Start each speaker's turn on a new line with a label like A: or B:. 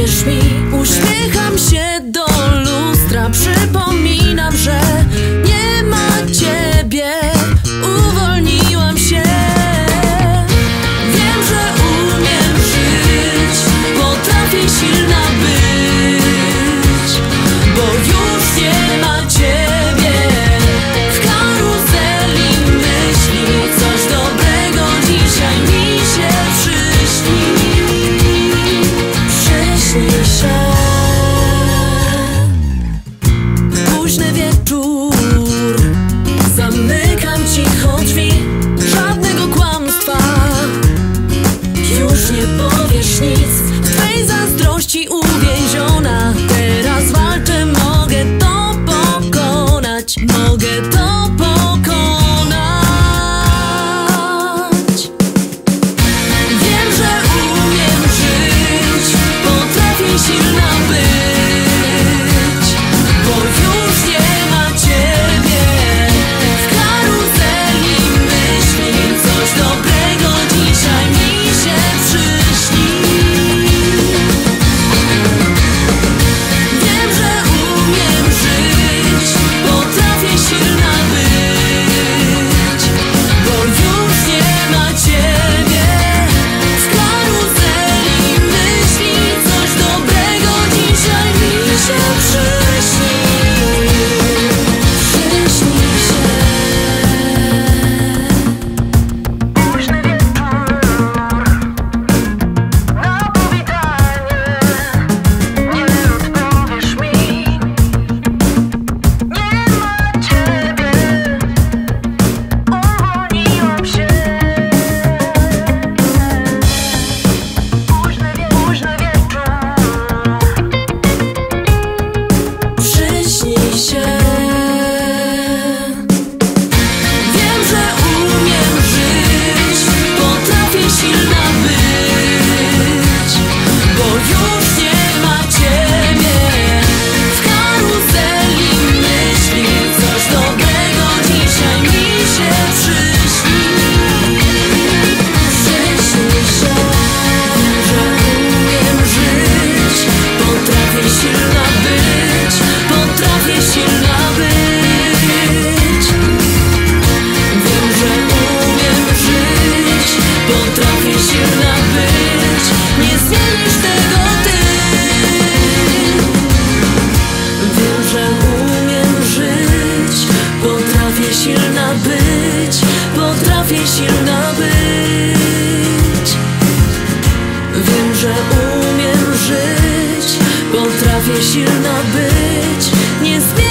A: powiesz mi. Uśmiecham się do lustra, przypominam, że nie ma ciebie. Uwolniłam się. Wiem, że umiem żyć, potrafię silna być, bo już nie ma ciebie. W karuzeli myśli coś dobrego dzisiaj mi się przyśni. Przyśni się. Późny wieczór, zamykam cicho drzwi. Żadnego kłamstwa, już nie powiesz nic. W twej zazdrości uwięziona, teraz walczę, mogę to pokonać. Mogę to pokonać. Wiem, że umiem żyć, potrafię silna być, bo już nie ma ciebie. W karuzeli myśli coś dobrego dzisiaj mi się przyśni. Wiem, że umiem żyć, potrafię silna być, bo już nie ma ciebie. W karuzeli myśli coś dobrego dzisiaj mi się przyśni. Przyśni się. Późny wieczór, na powitanie nie odpowiesz mi. Nie ma ciebie, uwolniłam się. Późny wieczór, przyśni się. Wiem, że umiem żyć, potrafię silna być, bo już nie ma ciebie. W karuzeli myśli coś dobrego dzisiaj mi się przyśni. Przyśni się. Wiem, że umiem żyć, potrafię silna być, potrafię silna być. Wiem, że umiem żyć, potrafię silna być. Nie zmienisz tego ty. Wiem, że umiem żyć, potrafię silna być, potrafię silna być. Wiem, że umiem żyć, potrafię silna być. Nie zmienisz